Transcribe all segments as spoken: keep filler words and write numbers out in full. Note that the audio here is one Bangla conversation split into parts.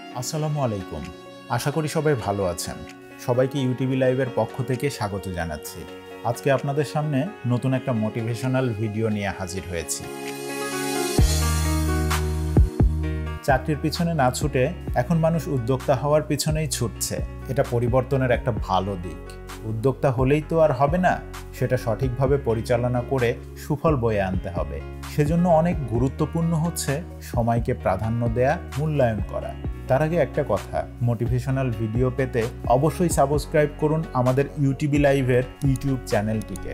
আসসালামু আলাইকুম। আশা করি সবাই ভালো আছেন। সবাইকে ইউটিভি লাইভের পক্ষ থেকে স্বাগত জানাচ্ছি। আজকে আপনাদের সামনে নতুন একটা মোটিভেশনাল ভিডিও নিয়ে হাজির হয়েছি। চাকরির পিছনে না ছুটে এখন মানুষ উদ্যোক্তা হওয়ার পিছনেই ছুটছে। এটা পরিবর্তনের একটা ভালো দিক। উদ্যোক্তা হলেই তো আর হবে না, সেটা সঠিকভাবে পরিচালনা করে সুফল বয়ে আনতে হবে। সেজন্য অনেক গুরুত্বপূর্ণ হচ্ছে সময়কে প্রাধান্য দেয়া, মূল্যায়ন করা। তার আগে একটা কথা, মোটিভেশনাল ভিডিও পেতে অবশ্যই সাবস্ক্রাইব করুন আমাদের ইউটিভি লাইভের ইউটিউব চ্যানেলটিকে।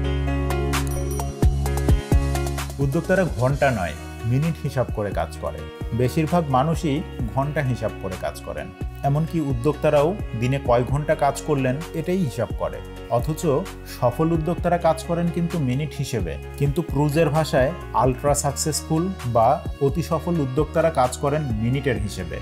উদ্যোক্তারা ঘন্টা নয়, মিনিট হিসাব করে কাজ করেন। বেশিরভাগ মানুষই ঘন্টা হিসাব করে কাজ করেন। এমনকি উদ্যোক্তারাও দিনে কয় ঘন্টা কাজ করলেন এটাই হিসাব করে। অথচ সফল উদ্যোক্তারা কাজ করেন কিন্তু মিনিট হিসেবে। কিন্তু ক্রুজের ভাষায় আলট্রা সাকসেসফুল বা অতি সফল উদ্যোক্তারা কাজ করেন মিনিটের হিসেবে।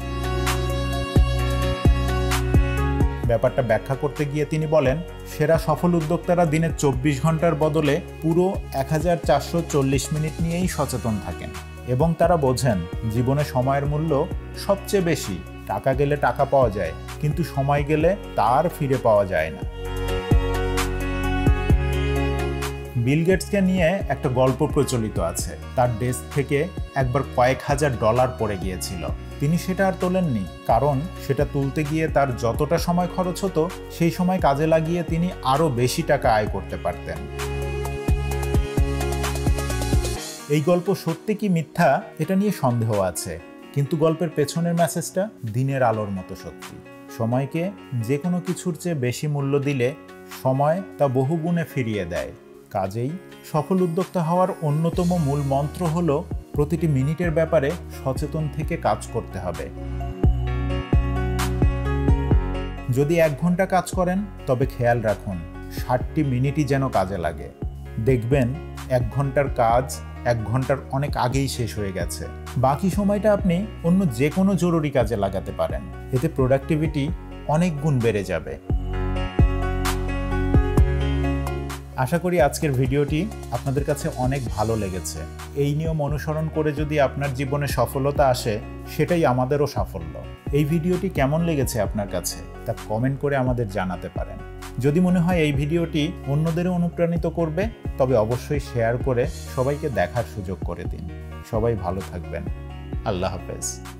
ব্যাপারটা ব্যাখ্যা করতে গিয়ে তিনি বলেন, সেরা সফল উদ্যোক্তারা দিনে চব্বিশ ঘন্টার বদলে পুরো এক হাজার চারশো চল্লিশ মিনিট নিয়েই সচেতন থাকেন এবং তারা বোঝেন জীবনে সময়ের মূল্য সবচেয়ে বেশি। টাকা গেলে টাকা পাওয়া যায়, কিন্তু সময় গেলে তার ফিরে পাওয়া যায় না। বিল গেটসকে নিয়ে একটা গল্প প্রচলিত আছে। তার ডেস্ক থেকে একবার কয়েক হাজার ডলার পড়ে গিয়েছিল। তিনি সেটা আর তোলেননি, কারণ সেটা তুলতে গিয়ে তার যতটা সময় খরচ হতো সেই সময় কাজে লাগিয়ে তিনি আরও বেশি টাকা আয় করতে পারতেন। এই গল্প সত্যি কি মিথ্যা এটা নিয়ে সন্দেহ আছে, কিন্তু গল্পের পেছনের মেসেজটা দিনের আলোর মতো সত্যি। সময়কে যে কোনো কিছুর চেয়ে বেশি মূল্য দিলে সময় তা বহুগুণে ফিরিয়ে দেয়। কাজেই সফল উদ্যোক্তা হওয়ার অন্যতম মূল মন্ত্র হলো প্রতিটি মিনিটের ব্যাপারে সচেতন থেকে কাজ করতে হবে। যদি এক ঘন্টা কাজ করেন তবে খেয়াল রাখুন ষাটটি মিনিটই যেন কাজে লাগে। দেখবেন এক ঘন্টার কাজ এক ঘন্টার অনেক আগেই শেষ হয়ে গেছে। বাকি সময়টা আপনি অন্য যে কোনো জরুরি কাজে লাগাতে পারেন। এতে প্রোডাক্টিভিটি অনেক গুণ বেড়ে যাবে। আশা করি আজকের ভিডিওটি আপনাদের কাছে অনেক ভালো লেগেছে। এই নিয়ম অনুসরণ করে যদি আপনার জীবনে সফলতা আসে, সেটাই আমাদেরও সাফল্য। এই ভিডিওটি কেমন লেগেছে আপনার কাছে তা কমেন্ট করে আমাদের জানাতে পারেন। যদি মনে হয় এই ভিডিওটি অন্যদেরও অনুপ্রাণিত করবে, তবে অবশ্যই শেয়ার করে সবাইকে দেখার সুযোগ করে দিন। সবাই ভালো থাকবেন। আল্লাহ হাফেজ।